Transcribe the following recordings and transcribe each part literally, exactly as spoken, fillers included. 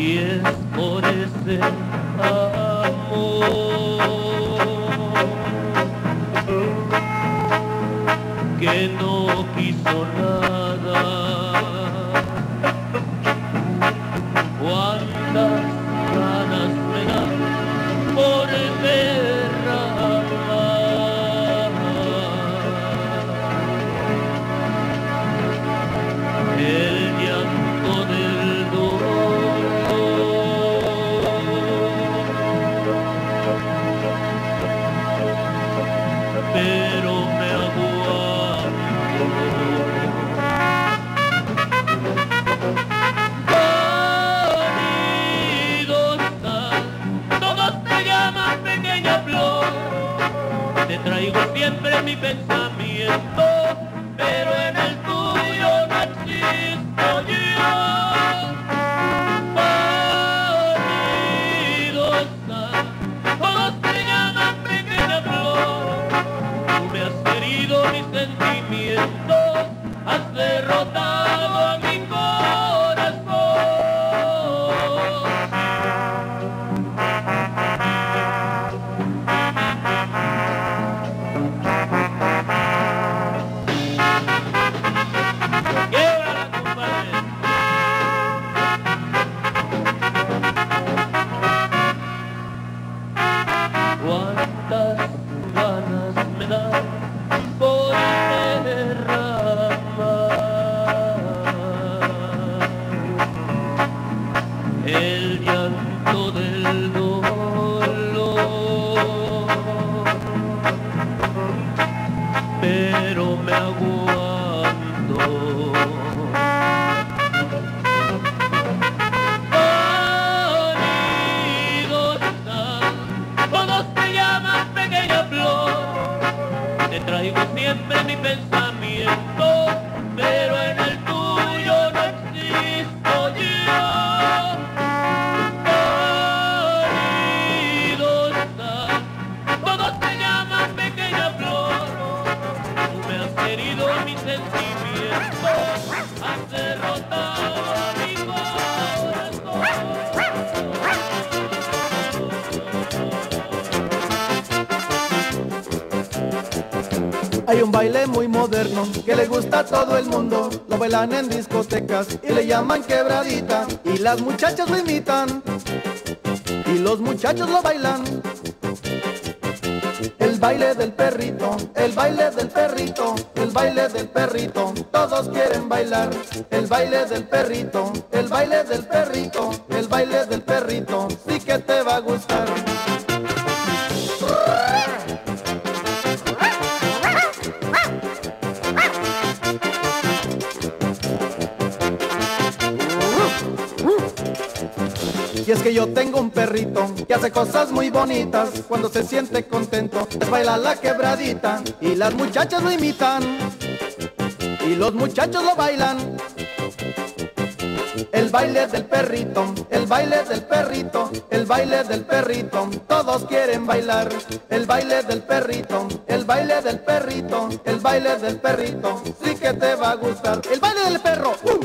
y es por ese amor que no quiso nada. Cuántas ganas me dan por derramar el llanto del dolor, pero me aguanto. Bonita, todos te llaman pequeña flor, te traigo siempre mi pensamiento, pero en el tuyo no existo yo. Vanidosa, todos te llaman pequeña flor, tú me has herido mis sentimientos, has derrotado a mi corazón. Cuántas ganas me dan por derramar el llanto del dolor, pero me aguanto. Te traigo siempre mi pensamiento, pero en el tuyo no existo yo. Vanidosa, todos te llaman pequeña flor, tú me has herido mis sentimientos, has derrotado a mi corazón. Hay un baile muy moderno que le gusta a todo el mundo, lo bailan en discotecas y le llaman quebradita, y las muchachas lo imitan y los muchachos lo bailan. El baile del perrito, el baile del perrito, el baile del perrito, todos quieren bailar. El baile del perrito, el baile del perrito, el baile del perrito, sí que te va a gustar. Y es que yo tengo un perrito que hace cosas muy bonitas, cuando se siente contento, pues baila la quebradita, y las muchachas lo imitan, y los muchachos lo bailan. El baile del perrito, el baile del perrito, el baile del perrito, todos quieren bailar. El baile del perrito, el baile del perrito, el baile del perrito, sí que te va a gustar. El baile del perro, ¡uh!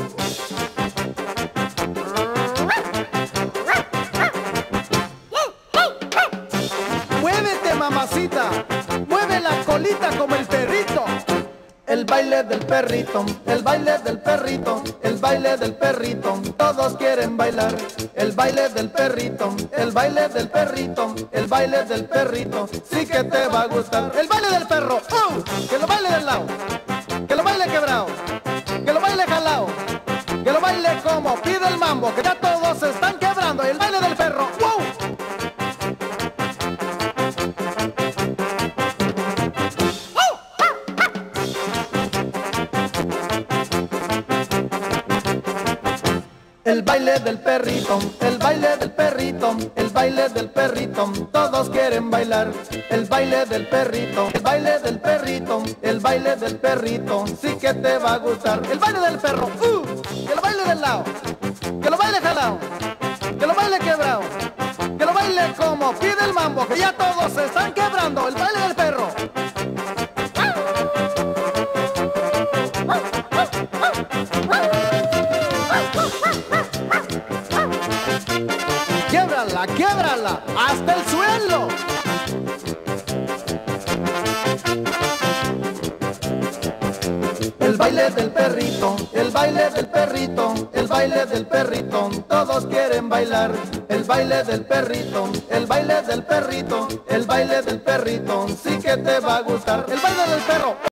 Muévete, mamacita, mueve la colita como el perrito. El baile del perrito, el baile del perrito, el baile del perrito, todos quieren bailar. El baile del perrito, el baile del perrito, el baile del perrito, sí que te va a gustar. El baile del perro, ¡uh! Que lo baile del lado, que lo baile quebrado, que lo baile jalao, que lo baile como pide el mambo, que ya todos se están quebrando. El baile del perro, ¡wow! El baile del perrito, el baile del perrito, el baile del perrito, todos quieren bailar. El baile del perrito, el baile del perrito, el baile del perrito, sí que te va a gustar. El baile del perro, uh, que lo baile del lado, que lo baile jalao, que lo baile quebrado, que lo baile como pide el mambo, que ya todos se están quebrando. El baile del perro. muévela hasta el suelo. El baile del perrito, el baile del perrito, el baile del perrito, todos quieren bailar. El baile del perrito, el baile del perrito, el baile del perrito, sí que te va a gustar. El baile del perro.